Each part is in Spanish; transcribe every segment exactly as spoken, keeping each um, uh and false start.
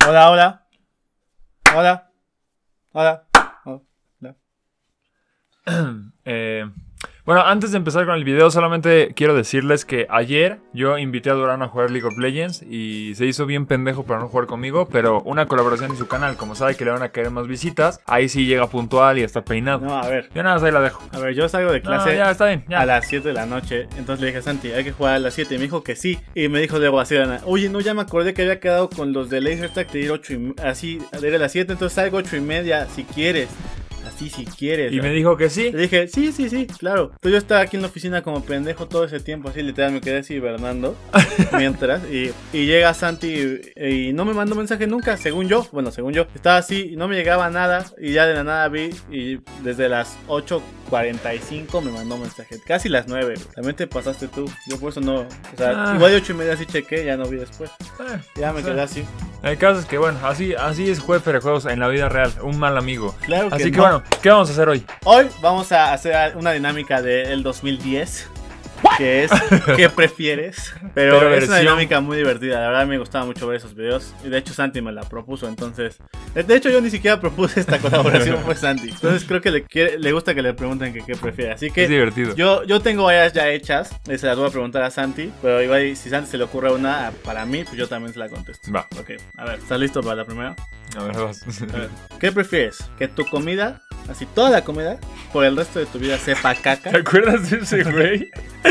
Hola, hola. Hola. Hola. Hola. eh, bueno, antes de empezar con el video, solamente quiero decirles que ayer yo invité a Durán a jugar League of Legends y se hizo bien pendejo para no jugar conmigo, pero una colaboración en su canal, como sabe que le van a caer más visitas, ahí sí llega puntual y está peinado. No, a ver. Yo nada más ahí la dejo. A ver, yo salgo de clase No, ya, está bien, ya. a las siete de la noche. Entonces le dije a Santi, hay que jugar a las siete. Y me dijo que sí. Y me dijo luego así, oye, no, ya me acordé que había quedado con los de Laser Tag de ir ocho y así, de ir a las siete. Entonces salgo ocho y media si quieres. Así si quieres. Y me dijo que sí. Le dije, sí, sí, sí, claro. Entonces yo estaba aquí en la oficina como pendejo todo ese tiempo, así literal me quedé así hibernando. Mientras, y, y llega Santi y, y no me mandó mensaje nunca, según yo. Bueno, según yo, estaba así y no me llegaba nada. Y ya de la nada vi, y desde las ocho cuarenta y cinco me mandó mensaje. Casi las nueve, también te pasaste tú. Yo por eso no, o sea, ah. igual de ocho y media sí chequé, ya no vi después. Ah, ya me o sea, quedé así. El caso es que, bueno, así, así es Juefe de Juegos en la vida real, un mal amigo. Claro que Así que, no. bueno, ¿qué vamos a hacer hoy? Hoy vamos a hacer una dinámica del dos mil diez, que es ¿qué prefieres? Pero, Pero es versión... una dinámica muy divertida, la verdad me gustaba mucho ver esos videos. Y de hecho Santi me la propuso, entonces... De hecho yo ni siquiera propuse esta colaboración, fue Santi. Entonces creo que le, quiere, le gusta que le pregunten que qué prefiere. Así que es divertido. Yo, yo tengo varias ya hechas, se las voy a preguntar a Santi. Pero igual si Santi se le ocurre una para mí, pues yo también se la contesto. Va. Ok, a ver, ¿estás listo para la primera? A ver, vas. A ver, ¿qué prefieres? ¿Que tu comida, así toda la comida, por el resto de tu vida sepa caca? ¿Te acuerdas de ese güey?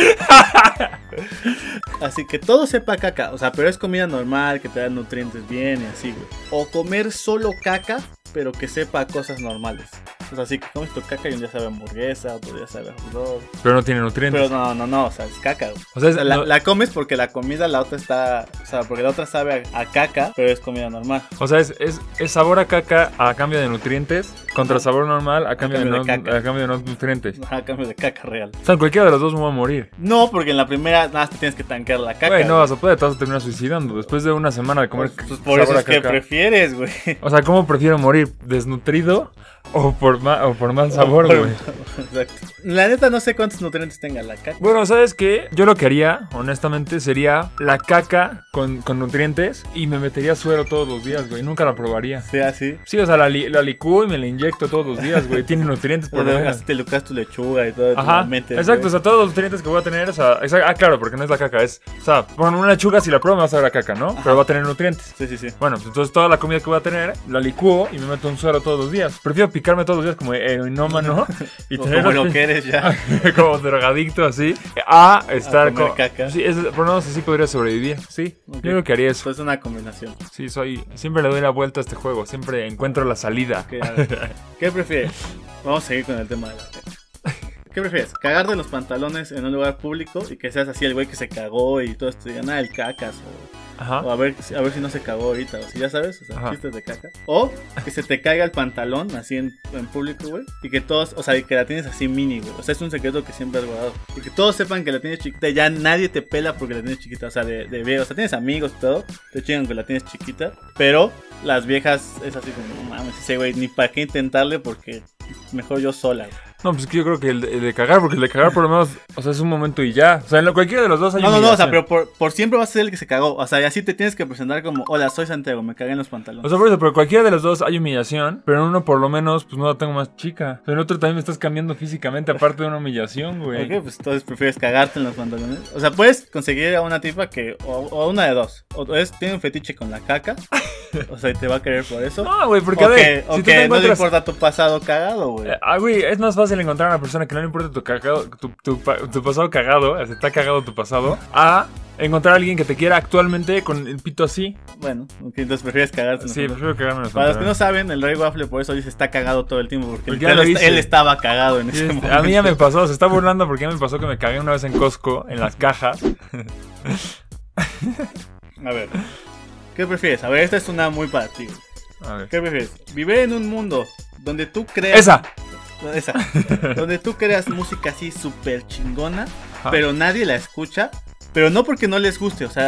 Así que todo sepa caca, o sea, pero es comida normal, que te da nutrientes bien y así, güey. O comer solo caca, pero que sepa cosas normales. O sea, así que comes tu caca y un día sabe hamburguesa, otro día sabe hot dog. Pero no tiene nutrientes. Pero no, no, no, o sea, es caca, güey. O sea, es, o sea la, no... la comes porque la comida, la otra está... O sea, porque la otra sabe a, a caca, pero es comida normal. O sea, es, es, es sabor a caca a cambio de nutrientes, contra sabor normal a cambio, a cambio, de, de, no, a cambio de no nutrientes. A cambio de caca real. O sea, cualquiera de los dos me va a morir. No, porque en la primera nada más te tienes que tanquear la caca. Güey, no vas a poder, te vas a terminar suicidando después de una semana de comer pues, pues por eso es que prefieres, güey. O sea, ¿cómo prefiero morir? ¿Desnutrido o por, ma o por mal sabor, güey? Exacto. La neta no sé cuántos nutrientes tenga la caca. Bueno, ¿sabes qué? Yo lo que haría, honestamente, sería la caca con, con nutrientes y me metería suero todos los días, güey. Nunca la probaría. ¿Sí, así? Sí, o sea, la, li la licúo y me la inyecto todos los días, güey. Tiene nutrientes por lo menos. Te lucas tu lechuga y todo. Ajá, metes, exacto, güey. O sea, todos los nutrientes que voy a tener, o sea, ah, claro, porque no es la caca, es, o sea, con una lechuga si la pruebo me va a saber a caca, ¿no? Ajá. Pero va a tener nutrientes. Sí, sí, sí. Bueno, pues entonces toda la comida que voy a tener, la licúo y me meto un suero todos los días. Prefiero picarme todos los días como heroinómano y tener como lo que eres ya. Como drogadicto así, a estar con caca. Sí, es, por lo menos así podría sobrevivir. Sí, okay. Yo creo que haría eso. Es una combinación. Sí, soy, siempre le doy la vuelta a este juego, siempre encuentro la salida. Okay, a ver. ¿Qué prefieres? Vamos a seguir con el tema de la caca. ¿Qué prefieres? ¿Cagarte en los pantalones en un lugar público y que seas así el güey que se cagó y todo esto digan, ah, el cacas? O, Ajá. o a, ver, a ver si no se cagó ahorita, o si ya sabes, o sea, Ajá. chistes de caca. O que se te caiga el pantalón así en, en público, güey, y que todos, o sea, y que la tienes así mini, güey. O sea, es un secreto que siempre has guardado. Y que todos sepan que la tienes chiquita, ya nadie te pela porque la tienes chiquita, o sea, de, de viejo. O sea, tienes amigos y todo, te chingan que la tienes chiquita, pero las viejas es así como, no mames, ese güey, ni para qué intentarle porque mejor yo sola, güey. No, pues que yo creo que el de, el de cagar, porque el de cagar por lo menos, o sea, es un momento y ya. O sea, en lo, cualquiera de los dos hay No, no, humillación. no, o sea, pero por, por siempre vas a ser el que se cagó. O sea, y así te tienes que presentar como, hola, soy Santiago, me cagué en los pantalones. O sea, por eso, pero cualquiera de los dos hay humillación, pero en uno por lo menos, pues no la tengo más chica. Pero en otro también me estás cambiando físicamente, aparte de una humillación, güey. Ok, pues entonces prefieres cagarte en los pantalones. O sea, puedes conseguir a una tipa que, o, o una de dos. O es, tiene un fetiche con la caca, o sea, y te va a querer por eso. No, güey, porque o a ver, que, o si que tú te no encuentras... le importa tu pasado cagado, güey. Eh, ah, güey, es más fácil encontrar a una persona que no le importa tu cagado, tu, tu, tu, tu pasado cagado, o sea, está cagado tu pasado, a encontrar a alguien que te quiera actualmente con el pito así. Bueno, okay, entonces prefieres cagarte. Sí, prefiero cagarme en los Para los que no saben, el Rey Waffle por eso dice está cagado todo el tiempo, porque, porque él, él estaba cagado en sí, ese momento. A mí ya me pasó, se está burlando porque ya me pasó que me cagué una vez en Costco, en las cajas. A ver, ¿qué prefieres? A ver, esta es una muy para ti. A ver. ¿Qué prefieres? ¿Vivir en un mundo donde tú creas... ¡Esa! Esa. Donde tú creas música así súper chingona, Ajá. pero nadie la escucha, pero no porque no les guste, o sea,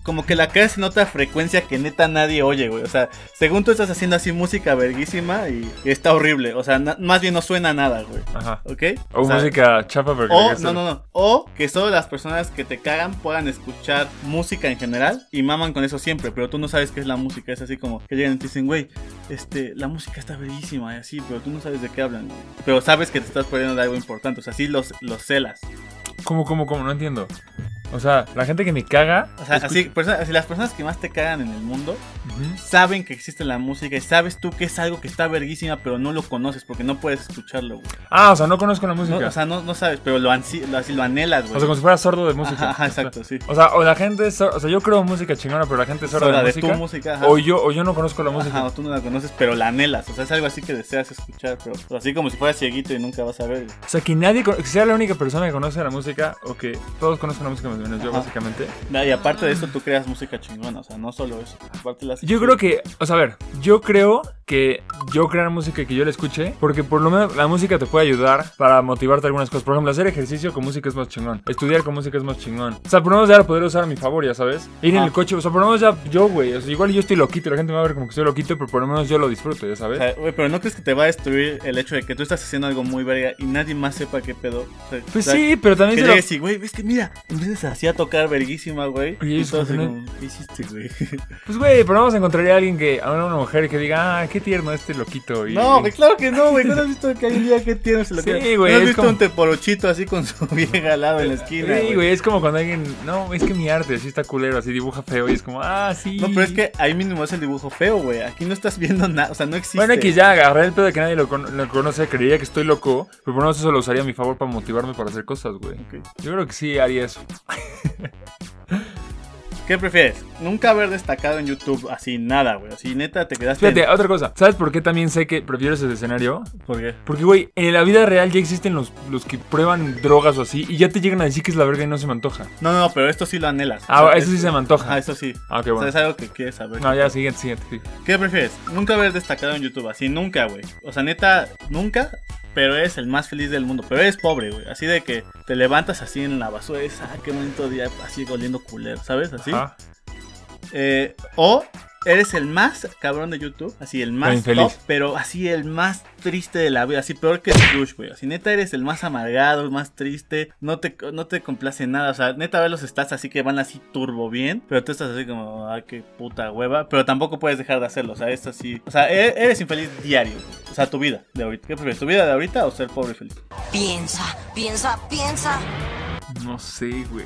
como que la creas en otra frecuencia que neta nadie oye, güey. O sea, según tú estás haciendo así música verguísima y, y está horrible. O sea, na, más bien no suena nada, güey. Ajá. ¿Ok? O, o sea, música chapa verga. O, no, no, no. O que solo las personas que te cagan puedan escuchar música en general y maman con eso siempre, pero tú no sabes qué es la música. Es así como que llegan y te dicen, güey, este, la música está verguísima y así, pero tú no sabes de qué hablan, güey. Pero sabes que te estás perdiendo de algo importante. O sea, sí los, los celas. ¿Cómo, cómo, cómo? No entiendo. O sea, la gente que me caga... O sea, así, persona, así las personas que más te cagan en el mundo uh-huh. saben que existe la música y sabes tú que es algo que está verguísima, pero no lo conoces porque no puedes escucharlo, güey. Ah, o sea, no conozco la música. No, o sea, no, no sabes, pero lo, ansi, lo, así lo anhelas, güey. O sea, como si fueras sordo de música. Ajá, ajá, exacto, sí. O sea, o la gente es sorda, o sea, yo creo música chingona, pero la gente es sorda, sorda de, de música. Tu música, ajá. O yo, o yo no conozco la música. Ajá, o tú no la conoces, pero la anhelas. O sea, es algo así que deseas escuchar, pero, pero así como si fueras cieguito y nunca vas a ver. O sea, que nadie, que sea la única persona que conoce la música, o que todos conozcan la música menos yo, básicamente. Y aparte de eso, tú creas música chingona, o sea, no solo eso. Aparte las yo creo que, o sea, a ver, yo creo que yo crear música que yo la escuche, porque por lo menos la música te puede ayudar para motivarte algunas cosas. Por ejemplo, hacer ejercicio con música es más chingón. Estudiar con música es más chingón. O sea, por lo menos ya lo podría usar a mi favor, ya sabes. Ir ah. en el coche, o sea, por lo menos ya yo, güey. O sea, igual yo estoy loquito, la gente me va a ver como que estoy loquito, pero por lo menos yo lo disfruto, ya sabes. O sea, güey, pero ¿no crees que te va a destruir el hecho de que tú estás haciendo algo muy verga y nadie más sepa qué pedo? O sea, pues o sea, sí, pero también que se llegues lo... y, güey, ves que mira, empiezas así a tocar verguísima, güey. Y eso, así como, ¿qué hiciste, güey? Pues, güey, pero vamos a encontrar a alguien que, a una mujer que diga, ah, qué tierno este loquito. Y... No, güey, claro que no, güey. ¿No has visto que hay un día que tierno se lo sí, queda? güey. ¿No has visto como... un teporochito así con su vieja al lado en la esquina? Sí, güey, es como cuando alguien, no, es que mi arte así está culero, así dibuja feo y es como, ah, sí. No, pero es que ahí mínimo es el dibujo feo, güey. Aquí no estás viendo nada, o sea, no existe. Bueno, aquí ya agarré el pedo de que nadie lo, con lo conoce, creería que estoy loco, pero por lo menos eso lo usaría a mi favor para motivarme para hacer cosas, güey. Okay. Yo creo que sí haría eso. ¿Qué prefieres? Nunca haber destacado en YouTube así nada, güey. Así neta te quedaste... Fíjate, en... otra cosa. ¿Sabes por qué también sé que prefiero ese escenario? ¿Por qué? Porque, güey, en la vida real ya existen los, los que prueban drogas o así y ya te llegan a decir que es la verga y no se me antoja. No, no, pero esto sí lo anhelas. Ah, o sea, eso sí se me antoja. Ah, eso sí. Ah, ok, bueno. O sea, es algo que quieres saber. No, ya, siguiente, siguiente, sí. ¿Qué prefieres? Nunca haber destacado en YouTube. Así, nunca, güey. O sea, neta, nunca... Pero eres el más feliz del mundo. Pero eres pobre, güey. Así de que te levantas así en la basura y dices, ah, qué bonito día, así oliendo culero, ¿sabes? Así. Ajá. Eh, o eres el más cabrón de YouTube, así el más top, pero así el más triste de la vida, así peor que Scrooge, güey. Así neta eres el más amargado, el más triste, no te, no te complace nada, o sea, neta ver los stats así que van así turbo bien, pero tú estás así como, ay, qué puta hueva, pero tampoco puedes dejar de hacerlo, o sea, es así, o sea, eres infeliz diario, güey. O sea, tu vida de ahorita. ¿Qué prefieres, tu vida de ahorita o ser pobre y feliz? Piensa, piensa, piensa. No sé, güey.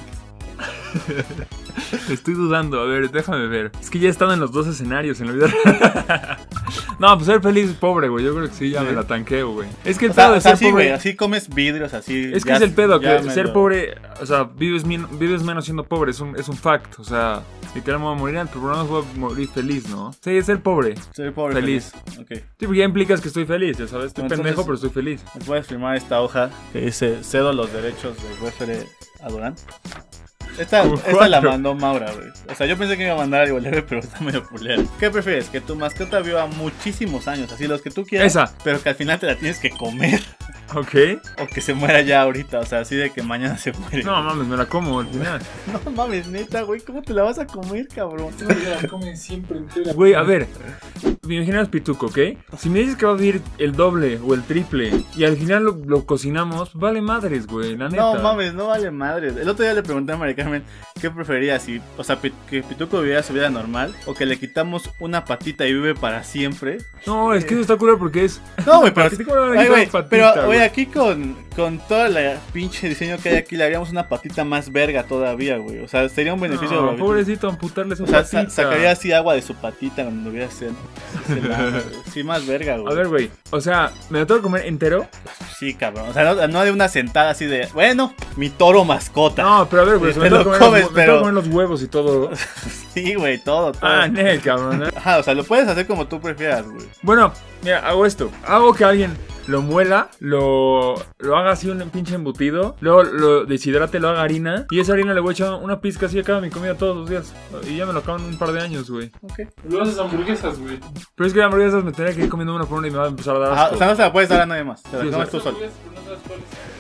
Estoy dudando, a ver, déjame ver. Es que ya he estado en los dos escenarios en la vida. No, pues ser feliz es pobre, güey. Yo creo que sí, ya sí. me la tanqueo, güey. Es que el o sea, pedo de o sea, ser sí, pobre... güey, así comes vidrios, así... Es que ya, es el pedo, que ser lo... pobre... O sea, vives, vives menos siendo pobre, es un, es un fact. O sea, literal me voy a morir antes, pero no voy a morir feliz, ¿no? Sí, es ser pobre. Ser pobre feliz. feliz. Okay. Sí, porque ya implicas que estoy feliz, ya sabes. Estoy no, pendejo, pero estoy feliz. ¿Me puedes firmar esta hoja que dice cedo los derechos de refere a Durán? Esta, esta la mandó Maura, güey. O sea, yo pensé que iba a mandar algo leve, pero está medio culera. ¿Qué prefieres? Que tu mascota viva muchísimos años, así los que tú quieras. Esa. Pero que al final te la tienes que comer. Ok. O que se muera ya ahorita, o sea, así de que mañana se muere. No mames, me la como al final. No mames, neta, güey, ¿cómo te la vas a comer, cabrón? No, me la comen siempre entera. Güey, a ver, me imaginas pituco, ¿ok? Si me dices que va a vivir el doble o el triple y al final lo, lo cocinamos, vale madres, güey, la neta. No mames, no vale madres. El otro día le pregunté a Mari Carmen qué prefería, si, o sea, que Pituco viviera su vida normal o que le quitamos una patita y vive para siempre. No, es que eso está culero porque es... No, güey, pero... Ay, güey, pero, güey, aquí con, con todo el pinche diseño que hay aquí le haríamos una patita más verga todavía, güey. O sea, sería un beneficio. No, pobrecito, amputarle su o sea, patita. Sa sacaría así agua de su patita cuando hubiera sed. Sí, más verga, güey. A ver, güey, o sea, ¿me lo tengo que comer entero? Sí, cabrón, o sea, no, no de una sentada así de, bueno, mi toro mascota. No, pero a ver, güey, te me lo tengo comes, los, pero... me comer los huevos y todo. Sí, güey, todo, todo. Ah, ne, cabrón, ¿eh? Ajá, o sea, lo puedes hacer como tú prefieras, güey. Bueno, mira, hago esto. Hago que alguien lo muela, lo, lo haga así un pinche embutido, luego lo deshidrate, lo haga harina, y esa harina le voy a echar una pizca así a cada mi comida todos los días. Y ya me lo acabo en un par de años, güey. Ok. Lo haces hamburguesas, güey. Pero es que las hamburguesas me tendría que ir comiendo una por una y me va a empezar a dar asco. Ajá, o sea, no se la puedes dar a nadie más. Te la sí, comes tú solo.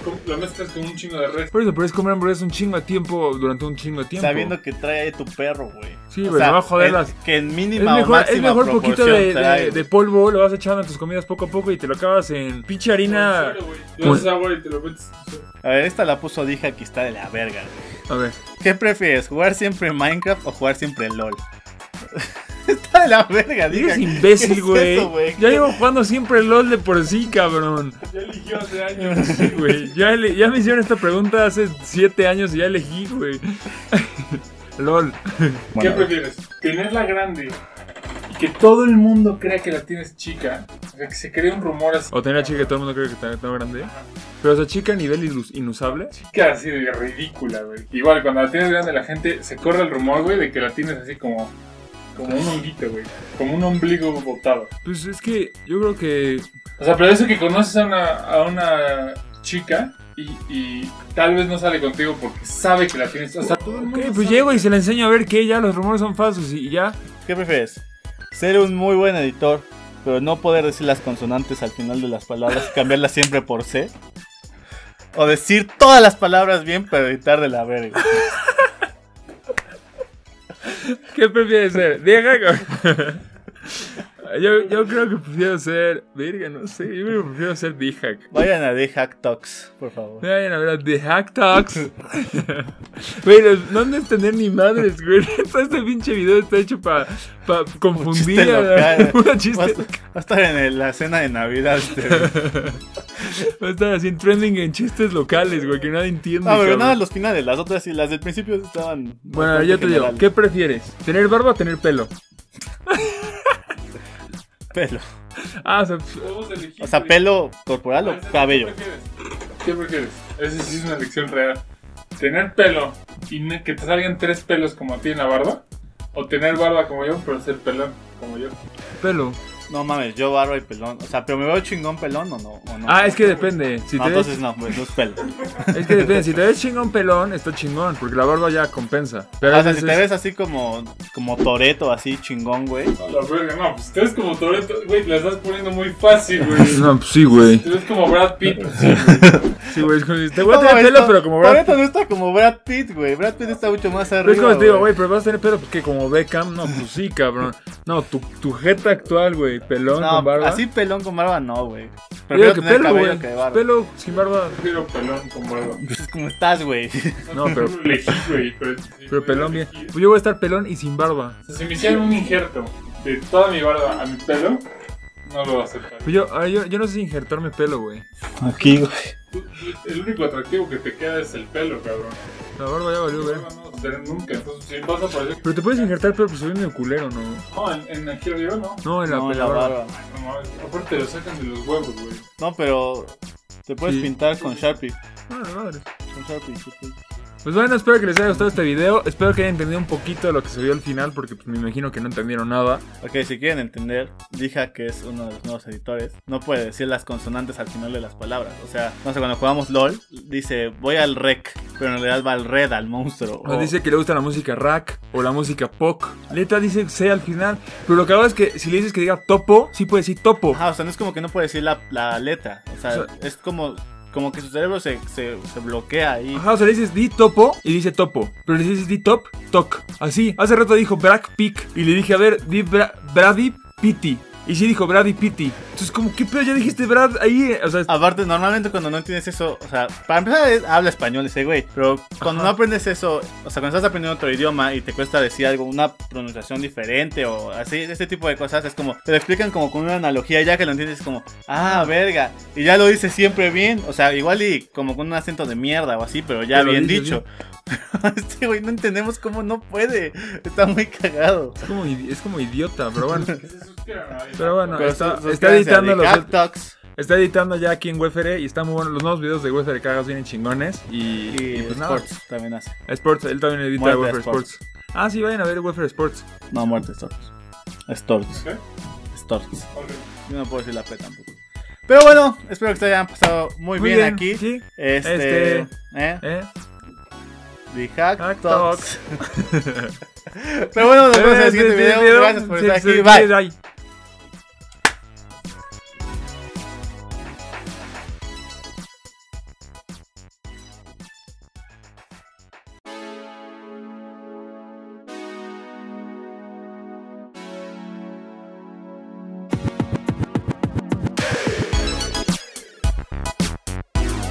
lo mezclas con un chingo de res. Por eso, pero es comer hamburguesas un chingo de tiempo durante un chingo de tiempo. Sabiendo que trae ahí tu perro, güey. Sí, güey, me va a joder las... Que en Es mínima o mejor, máxima es mejor poquito de, trae, de, de polvo, lo vas echando en tus comidas poco a poco y te lo acabas en pinche harina. Le das agua y te lo metes. A ver, esta la puso Dija que está de la verga, güey. A ver. ¿Qué prefieres? ¿Jugar siempre Minecraft o jugar siempre LOL? Está de la verga, Dija. Eres imbécil, güey. Es ya llevo jugando siempre LOL de por sí, cabrón. Ya eligió hace años. Sí, güey. Ya, ele- ya me hicieron esta pregunta hace siete años y ya elegí, güey. LOL. ¿Qué Bueno, prefieres? ¿Tenerla grande y que todo el mundo crea que la tienes chica? O sea, que se cree un rumor así. O tener a chica que todo el mundo cree que está tan grande. Pero esa chica a nivel ilus- inusable. Chica así de ridícula, güey. Igual, cuando la tienes grande, la gente se corre el rumor, güey, de que la tienes así como. Como un honguito, güey. Como un ombligo botado. Pues es que yo creo que. O sea, pero eso que conoces a una, a una chica y, y tal vez no sale contigo porque sabe que la tienes. O sea, todo el mundo Ok, pues sabe. llego y se le enseño a ver que ya los rumores son falsos y ya. ¿qué prefieres? ¿Ser un muy buen editor, pero no poder decir las consonantes al final de las palabras y cambiarlas siempre por C? ¿O decir todas las palabras bien, pero editar de la verga? ¿Qué prefieres ser? ¿Vieja? yo, yo creo que prefiero ser. Verga, no sé. Yo creo que prefiero ser D-Hack. Vayan a The Hack Talks, por favor. Vayan a ver a The Hack Talks. Güey, los- no han de entender ni madres, güey. Todo este pinche video está hecho para pa confundir Chiste a la- local. Pura Va a chiste. estar- va a estar en el- la cena de Navidad. Este. Va a estar así en trending en chistes locales, güey, que nadie entiende. No, pero cabrón. nada, los finales. Las otras sí, las del principio estaban. Bueno, bastante yo te digo, generales. ¿qué prefieres? ¿Tener barba o tener pelo? Pelo. Ah, o sea, Podemos elegir, O sea, güey. pelo corporal o ¿Qué cabello. prefieres? ¿Qué prefieres? Esa sí es una elección real. ¿Tener pelo y ne- que te salgan tres pelos como a ti en la barba? ¿O tener barba como yo, pero ser pelón como yo? pelo. No mames, yo barba y pelón. O sea, pero me veo chingón pelón o no. O no? Ah, es que depende. Si No, te ves, entonces no, pues no es pelo. es que depende. Si te ves chingón pelón, está chingón, porque la barba ya compensa. Pero O a sea, si veces te ves así como, como Toreto, así chingón, güey. A la verga, no, pues te ves como Toretto, güey, la estás poniendo muy fácil, güey. No, pues sí, güey. Te ves como Brad Pitt, sí, güey. Sí, güey. Es como si te voy a No, tener mames, pelo, no, pero como Brad Toretto no está como Brad Pitt, güey. Brad Pitt está mucho más Pero arriba. es como te digo, güey, pero vas a tener pelo que como Beckham. No, pues sí, cabrón. No, tu, tu jeta actual, güey. Pelón No, con barba. así pelón con barba no, güey. Yo digo Prefiero que tener pelo, cabello güey. que barba. Pelo sin barba. Prefiero pelón con barba. Pues como estás, güey. No, pero- Lo elegí, güey, pero, sí, Pero voy a pelón bien. elegir. Pues yo voy a estar pelón y sin barba. O sea, si me hicieran un injerto de toda mi barba a mi pelo, no lo voy a aceptar. Pues yo, ah, yo, yo no sé si injertarme pelo, güey. Aquí, güey. Tú- tú- El único atractivo que te queda es el pelo, cabrón. La barba ya valió, Tu güey. barba no vas a tener nunca, entonces si vas a parecer... Pero te puedes injertar pelo, pues soy medio culero, ¿no? No, en, en aquí arriba no. No, en la, No, en la la barba. barba. No mames, aparte te lo sacan de los huevos, güey. No, pero te puedes Sí. pintar con Sharpie. Ah, la madre. Con Sharpie, sí, sí. Pues bueno, espero que les haya gustado este video. Espero que hayan entendido un poquito de lo que se vio al final, porque pues, me imagino que no entendieron nada. Ok, si quieren entender, Dija, que es uno de los nuevos editores, no puede decir las consonantes al final de las palabras. O sea, no sé, cuando jugamos LOL, dice voy al rec, pero en realidad va al red, al monstruo. Nos o- dice que le gusta la música rack o la música pop. Letra dice C al final. Pero lo que hago es que si le dices que diga topo, sí puede decir topo. Ajá, o sea, no es como que no puede decir la, la letra. O sea, O sea- es como, como que su cerebro se, se, se bloquea ahí. Ajá, o sea, le dices di topo y dice topo. Pero le dices di top, toc. Así. Hace rato dijo Brad Pick y le dije, a ver, di Bra Brady Pitty. Y sí dijo Brady Pitty. Entonces, como, ¿qué pedo? Ya dijiste Brad ahí. O sea, Aparte, normalmente cuando no entiendes eso, o sea, para empezar es- habla español ese güey, pero cuando Ajá. no aprendes eso, o sea, cuando estás aprendiendo otro idioma y te cuesta decir algo, una pronunciación diferente o así, este tipo de cosas, es como, te lo explican como con una analogía, ya que lo entiendes es como, ah, verga, y ya lo dices siempre bien, o sea, igual y como con un acento de mierda o así, pero ya Pero bien dices dicho. Este güey no entendemos cómo no puede, está muy cagado. es como, idi- es como idiota, pero bueno. Que se suscriban a Pero bueno, Pero está, su- está suscríbanse a editando The los... Hack Talks Está editando ya aquí en Wefere y está muy bueno. Los nuevos videos de Wefere Cagas vienen chingones. Y, y, y pues nada. Sports también hace. Sports, él también edita Muerte Wefere Sports. Sports. Ah, sí, vayan a ver Wefere Sports. No, muerte, Storks. Storks. ¿Qué? Storks. Ok. Yo no puedo decir la P tampoco. Pero bueno, espero que se hayan pasado muy, Muy bien, bien, aquí. sí. Este, Este- ¿eh? ¿Eh? The Hack, Hack Talks. Pero bueno, nos vemos en el Eh, siguiente sí, sí, video. video. Gracias por Sí, estar sí, aquí. sí, Bye. bye.